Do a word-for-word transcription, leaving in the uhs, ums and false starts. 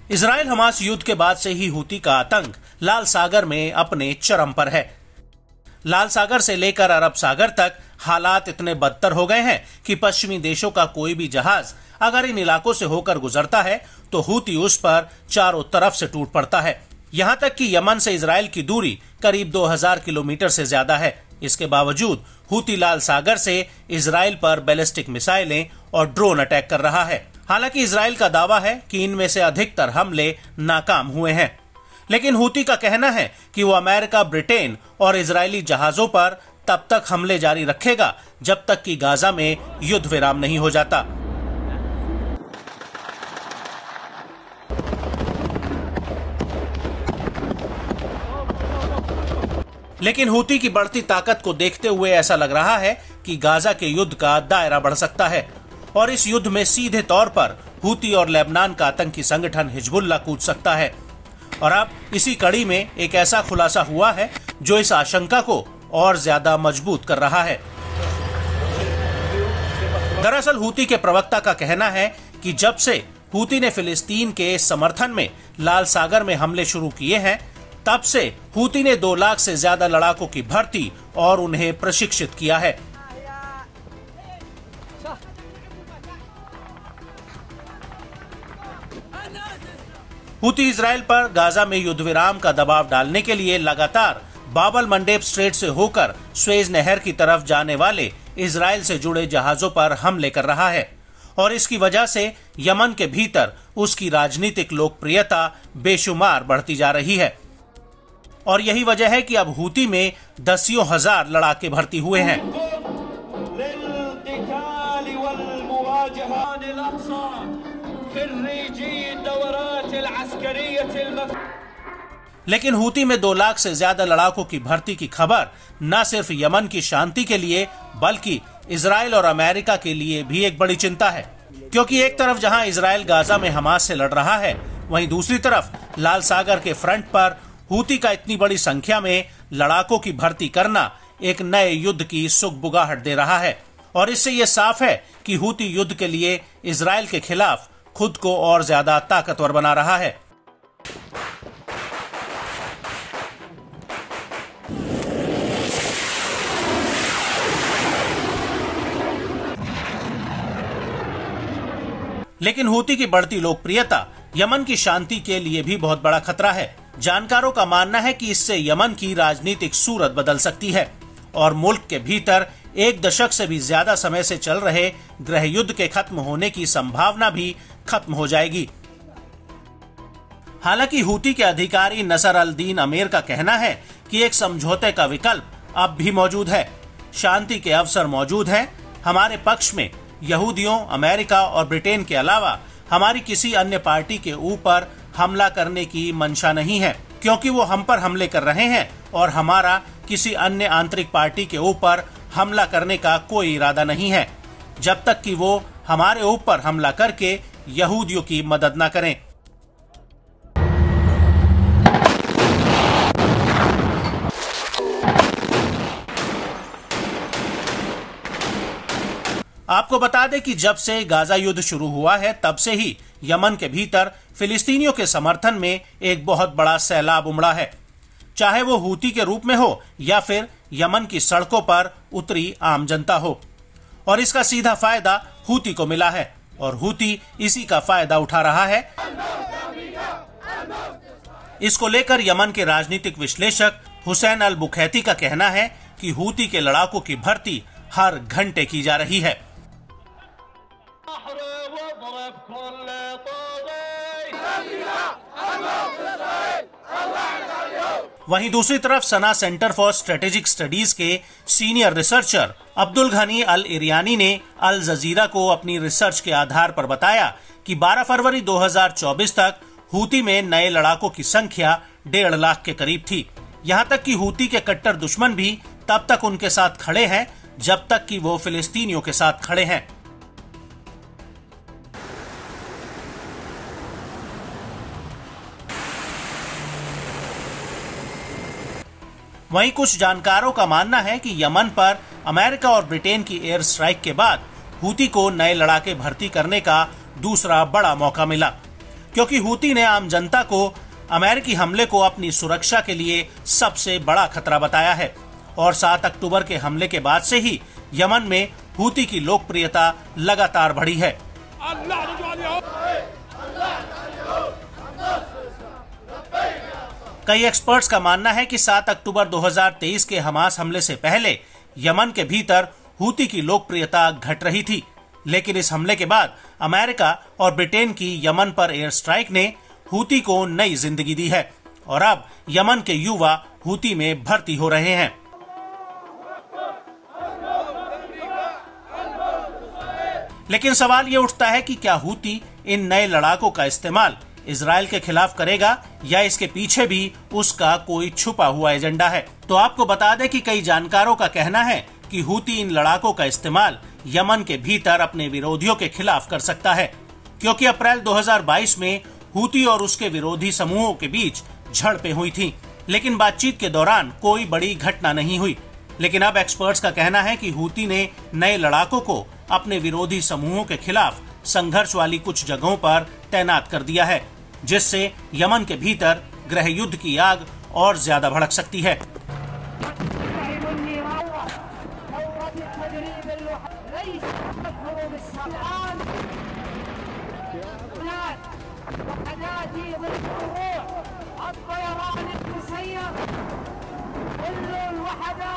Israel Hamas युद्ध के बाद से ही हूती का आतंक लाल सागर में अपने चरम पर है। लाल सागर से लेकर अरब सागर तक हालात इतने बदतर हो गए हैं कि पश्चिमी देशों का कोई भी जहाज अगर इन इलाकों से होकर गुजरता है तो हूती उस पर चारों तरफ से टूट पड़ता है। यहाँ तक कि यमन से इजराइल की दूरी करीब दो हज़ार किलोमीटर से ज्यादा है। इसके बावजूद हूती लाल सागर से इजराइल पर बैलिस्टिक मिसाइलें और ड्रोन अटैक कर रहा है। हालांकि इजराइल का दावा है कि इनमें से अधिकतर हमले नाकाम हुए हैं, लेकिन हूती का कहना है कि वो अमेरिका, ब्रिटेन और इजरायली जहाजों पर तब तक हमले जारी रखेगा जब तक कि गाजा में युद्ध विराम नहीं हो जाता। लेकिन हूती की बढ़ती ताकत को देखते हुए ऐसा लग रहा है कि गाजा के युद्ध का दायरा बढ़ सकता है और इस युद्ध में सीधे तौर पर हूती और लेबनान का आतंकी संगठन हिजबुल्लाह कूद सकता है। और अब इसी कड़ी में एक ऐसा खुलासा हुआ है जो इस आशंका को और ज्यादा मजबूत कर रहा है। दरअसल हूती के प्रवक्ता का कहना है कि जब से हूती ने फिलिस्तीन के समर्थन में लाल सागर में हमले शुरू किए हैं, तब से हूती ने दो लाख से ज्यादा लड़ाकों की भर्ती और उन्हें प्रशिक्षित किया है। हूती इजराइल पर गाजा में युद्ध विराम का दबाव डालने के लिए लगातार बाब अल मंडेब स्ट्रेट से होकर स्वेज नहर की तरफ जाने वाले इजराइल से जुड़े जहाजों पर हमले कर रहा है और इसकी वजह से यमन के भीतर उसकी राजनीतिक लोकप्रियता बेशुमार बढ़ती जा रही है। और यही वजह है कि अब हूती में दसियों हजार लड़ाके भर्ती हुए हैं। लेकिन हूती में दो लाख से ज्यादा लड़ाकों की भर्ती की खबर न सिर्फ यमन की शांति के लिए बल्कि इजराइल और अमेरिका के लिए भी एक बड़ी चिंता है, क्योंकि एक तरफ जहां इजराइल गाजा में हमास से लड़ रहा है, वहीं दूसरी तरफ लाल सागर के फ्रंट पर हूती का इतनी बड़ी संख्या में लड़ाकों की भर्ती करना एक नए युद्ध की सुगबुगाहट दे रहा है। और इससे ये साफ है कि हूती युद्ध के लिए इजराइल के खिलाफ खुद को और ज्यादा ताकतवर बना रहा है। लेकिन हूती की बढ़ती लोकप्रियता यमन की शांति के लिए भी बहुत बड़ा खतरा है। जानकारों का मानना है कि इससे यमन की राजनीतिक सूरत बदल सकती है और मुल्क के भीतर एक दशक से भी ज्यादा समय से चल रहे गृह युद्ध के खत्म होने की संभावना भी खत्म हो जाएगी। हालांकि हूती के अधिकारी नसर अल दीन अमीर का कहना है कि एक समझौते का विकल्प अब भी मौजूद है। शांति के अवसर मौजूद हैं। हमारे पक्ष में यहूदियों, अमेरिका और ब्रिटेन के अलावा हमारी किसी अन्य पार्टी के ऊपर हमला करने की मंशा नहीं है, क्योंकि वो हम पर हमले कर रहे हैं और हमारा किसी अन्य आंतरिक पार्टी के ऊपर हमला करने का कोई इरादा नहीं है, जब तक कि वो हमारे ऊपर हमला करके यहूदियों की मदद न करें। आपको बता दें कि जब से गाजा युद्ध शुरू हुआ है, तब से ही यमन के भीतर फिलिस्तीनियों के समर्थन में एक बहुत बड़ा सैलाब उमड़ा है, चाहे वो हूती के रूप में हो या फिर यमन की सड़कों पर उतरी आम जनता हो। और इसका सीधा फायदा हूती को मिला है और हूती इसी का फायदा उठा रहा है। इसको लेकर यमन के राजनीतिक विश्लेषक हुसैन अल बुखैती का कहना है कि हूती के लड़ाकों की भर्ती हर घंटे की जा रही है। वहीं दूसरी तरफ Sanaa Center for Strategic Studies के senior researcher Abdul Ghani al इरियानी ने अल जजीरा को अपनी रिसर्च के आधार पर बताया कि बारह फरवरी दो हज़ार चौबीस तक हूती में नए लड़ाकों की संख्या डेढ़ लाख के करीब थी। यहाँ तक कि हूती के कट्टर दुश्मन भी तब तक उनके साथ खड़े हैं जब तक कि वो फिलिस्तीनियों के साथ खड़े हैं। वहीं कुछ जानकारों का मानना है कि यमन पर अमेरिका और ब्रिटेन की एयर स्ट्राइक के बाद हूती को नए लड़ाके भर्ती करने का दूसरा बड़ा मौका मिला। क्योंकि हूती ने आम जनता को अमेरिकी हमले को अपनी सुरक्षा के लिए सबसे बड़ा खतरा बताया है और सात अक्टूबर के हमले के बाद से ही यमन में हूती की लोकप्रियता लगातार बढ़ी है। कई एक्सपर्ट्स का मानना है कि सात अक्टूबर दो हज़ार तेईस के हमास हमले से पहले यमन के भीतर हूती की लोकप्रियता घट रही थी, लेकिन इस हमले के बाद अमेरिका और ब्रिटेन की यमन पर एयर स्ट्राइक ने हूती को नई जिंदगी दी है और अब यमन के युवा हूती में भर्ती हो रहे हैं। लेकिन सवाल ये उठता है कि क्या हूती इन नए लड़ाकों का इस्तेमाल इजराइल के खिलाफ करेगा या इसके पीछे भी उसका कोई छुपा हुआ एजेंडा है। तो आपको बता दें कि कई जानकारों का कहना है कि हूती इन लड़ाकों का इस्तेमाल यमन के भीतर अपने विरोधियों के खिलाफ कर सकता है, क्योंकि अप्रैल दो हज़ार बाईस में हूती और उसके विरोधी समूहों के बीच झड़पें हुई थीं, लेकिन बातचीत के दौरान कोई बड़ी घटना नहीं हुई। लेकिन अब एक्सपर्ट्स का कहना है कि हूती ने नए लड़ाकों को अपने विरोधी समूहों के खिलाफ संघर्ष वाली कुछ जगहों पर तैनात कर दिया है, जिससे यमन के भीतर गृह युद्ध की आग और ज्यादा भड़क सकती है। الطيران المسير كل الوحدات